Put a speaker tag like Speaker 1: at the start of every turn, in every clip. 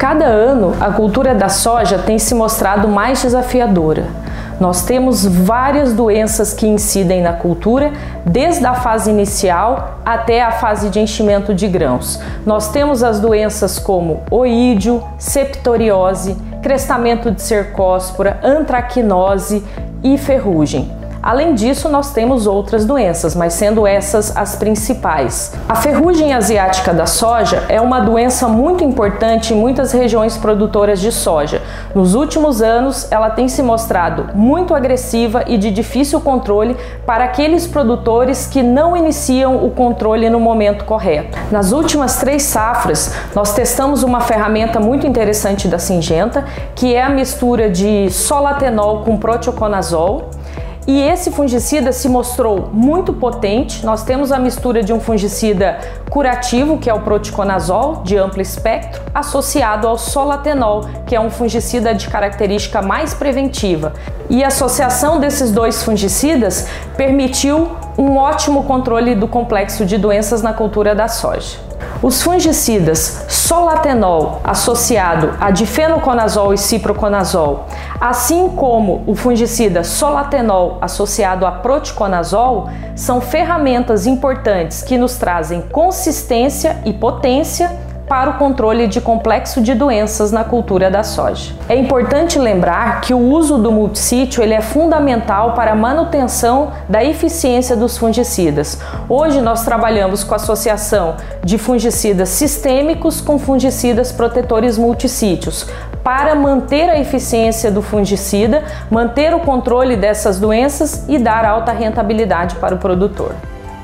Speaker 1: Cada ano, a cultura da soja tem se mostrado mais desafiadora. Nós temos várias doenças que incidem na cultura, desde a fase inicial até a fase de enchimento de grãos. Nós temos as doenças como oídio, septoriose, crestamento de cercóspora, antracnose e ferrugem. Além disso, nós temos outras doenças, mas sendo essas as principais. A ferrugem asiática da soja é uma doença muito importante em muitas regiões produtoras de soja. Nos últimos anos, ela tem se mostrado muito agressiva e de difícil controle para aqueles produtores que não iniciam o controle no momento correto. Nas últimas 3 safras, nós testamos uma ferramenta muito interessante da Syngenta, que é a mistura de solatenol com proteoconazol. E esse fungicida se mostrou muito potente. Nós temos a mistura de um fungicida curativo, que é o proteoconazol, de amplo espectro, associado ao solatenol, que é um fungicida de característica mais preventiva. E a associação desses 2 fungicidas permitiu um ótimo controle do complexo de doenças na cultura da soja. Os fungicidas solatenol associado a difenoconazol e ciproconazol, assim como o fungicida solatenol associado a proteoconazol, são ferramentas importantes que nos trazem consistência e potência para o controle de complexo de doenças na cultura da soja. É importante lembrar que o uso do multissítio ele é fundamental para a manutenção da eficiência dos fungicidas. Hoje nós trabalhamos com a associação de fungicidas sistêmicos com fungicidas protetores multissítios para manter a eficiência do fungicida, manter o controle dessas doenças e dar alta rentabilidade para o produtor.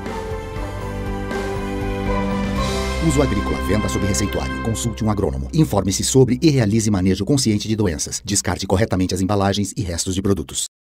Speaker 2: Uso agrícola, venda sob receituário. Consulte um agrônomo. Informe-se sobre e realize manejo consciente de doenças. Descarte corretamente as embalagens e restos de produtos.